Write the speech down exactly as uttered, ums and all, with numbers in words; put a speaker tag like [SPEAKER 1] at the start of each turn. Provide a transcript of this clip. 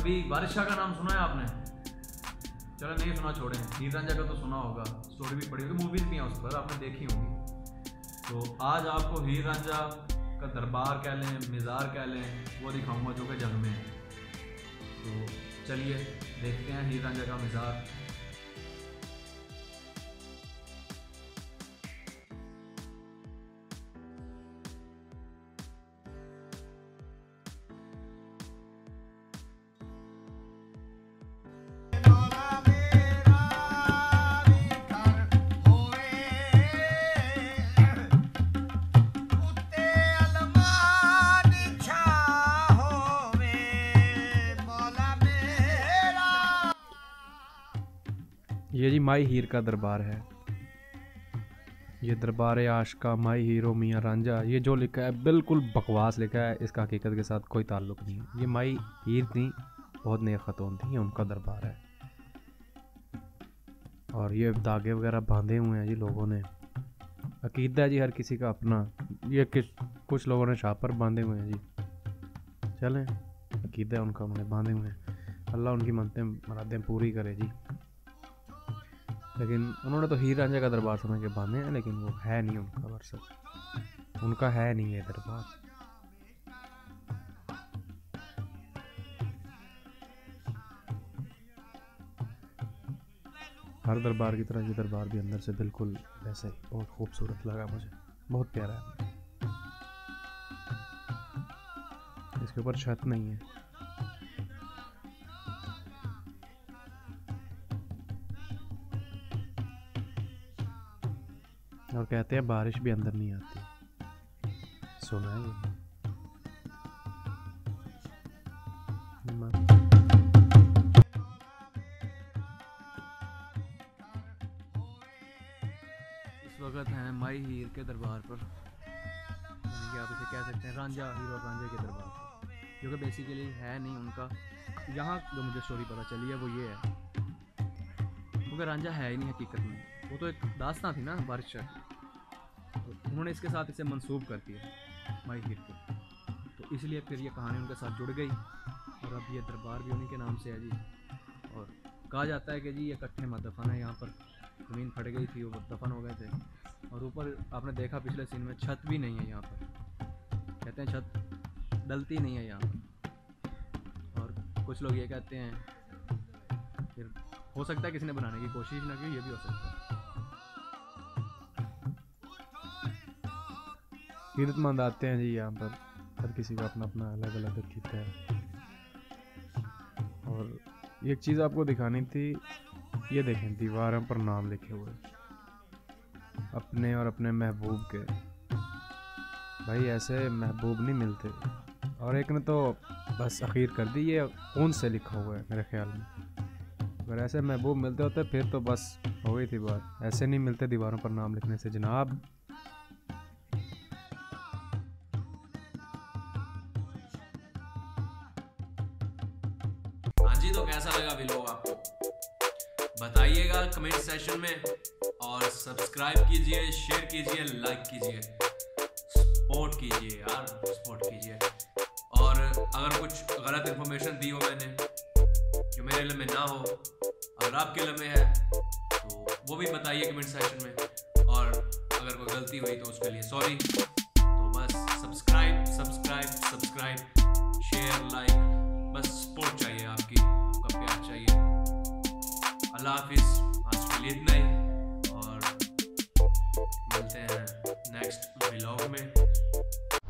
[SPEAKER 1] कभी बादशाह का नाम सुना है आपने? चलो नहीं सुना छोड़ें, हीर रांझा का तो सुना होगा, स्टोरी भी पढ़ी होगी, मूवीज़ भी हैं उस पर, आपने देखी होगी। तो आज आपको हीर रांझा का दरबार कह लें, मिज़ार कह लें, वो दिखाऊंगा जो कि जंग में है। तो चलिए देखते हैं हीर रांझा का मिज़ार।
[SPEAKER 2] ये जी माई हीर का दरबार है। ये दरबार आशिका माई हीरो मियाँ रांझा, ये जो लिखा है बिल्कुल बकवास लिखा है, इसका हकीकत के साथ कोई ताल्लुक नहीं है। ये माई हीर थी, बहुत नेक खतून थी, ये उनका दरबार है। और ये धागे वगैरह बांधे हुए हैं जी लोगों ने। अकीदा है जी हर किसी का अपना। ये किस कुछ लोगों ने शाह पर बांधे हुए हैं जी, चलें अकीदा है उनका, उन्होंने बांधे हुए हैं। अल्लाह उनकी मनतें मुरादें पूरी करे जी। लेकिन उन्होंने तो हीर रांझा का दरबार समझ के बांधे हैं, लेकिन वो है नहीं उनका वर्षक, उनका है नहीं ये दरबार। हर दरबार की तरह ये दरबार भी अंदर से बिल्कुल वैसे ही बहुत खूबसूरत लगा मुझे, बहुत प्यारा है। इसके ऊपर छत नहीं है। और कहते हैं बारिश भी अंदर नहीं आती, सुना है ये।
[SPEAKER 1] इस वक्त हैं माई हीर के दरबार पर, यानी कि आप इसे कह सकते हैं रांझा, हीरो रांझा के दरबार पर, जो कि बेसिकली है नहीं उनका। यहाँ जो मुझे स्टोरी पता चली है वो ये है, क्योंकि रांझा है ही नहीं हकीकत में, वो तो एक दास्तां थी ना बादशाह की, तो उन्होंने इसके साथ इसे मंसूब कर दिया माई हीर को, तो इसलिए फिर ये कहानी उनके साथ जुड़ गई और अब ये दरबार भी उन्हीं के नाम से है जी। और कहा जाता है कि जी ये इकट्ठे मत दफन है, यहाँ पर ज़मीन फट गई थी, वो दफन हो गए थे। और ऊपर आपने देखा पिछले सीन में छत भी नहीं है यहाँ पर, कहते हैं छत डलती नहीं है यहाँ पर। और कुछ लोग ये कहते हैं, फिर हो सकता है किसी ने बनाने की कोशिश ना की, ये भी हो सकता है।
[SPEAKER 2] कीमतमंद आते हैं जी यहाँ पर, हर किसी का अपना अपना अलग अलग अकीदा है। और एक चीज़ आपको दिखानी थी, ये देखें दीवारों पर नाम लिखे हुए अपने और अपने महबूब के। भाई ऐसे महबूब नहीं मिलते। और एक ने तो बस अखीर कर दी, ये खून से लिखा हुआ है मेरे ख्याल में। अगर ऐसे महबूब मिलते होते फिर तो बस हो गई थी बात, ऐसे नहीं मिलते दीवारों पर नाम लिखने से जनाब।
[SPEAKER 1] हाँ जी, तो कैसा लगा व्लॉग आपको बताइएगा कमेंट सेशन में, और सब्सक्राइब कीजिए, शेयर कीजिए, लाइक कीजिए, सपोर्ट कीजिए यार, सपोर्ट कीजिए। और अगर कुछ गलत इन्फॉर्मेशन दी हो मैंने जो मेरे लिए में ना हो, अगर आपके लिए में है तो वो भी बताइए कमेंट सेशन में, और अगर कोई गलती हुई तो उसके लिए सॉरी। तो बस subscribe subscribe subscribe share like, बस सपोर्ट चाहिए आपकी, आपका प्यार चाहिए। अल्लाह हाफिज़, आज के लिए इतना ही, और मिलते हैं नेक्स्ट व्लॉग में।